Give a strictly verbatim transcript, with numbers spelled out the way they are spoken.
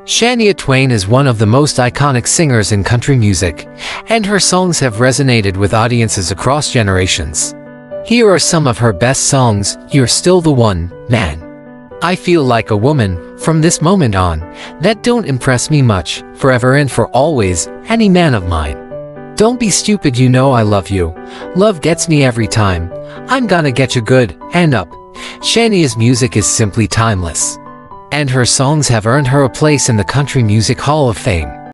Shania Twain is one of the most iconic singers in country music, and her songs have resonated with audiences across generations. Here are some of her best songs. You're Still the One, Man. I Feel Like a Woman, From This Moment On, That Don't Impress Me Much, Forever and For Always, Any Man of Mine. Don't Be Stupid, You Know I Love You, Love Gets Me Every Time, I'm Gonna Get You Good, and Up. Shania's music is simply timeless, and her songs have earned her a place in the Country Music Hall of Fame.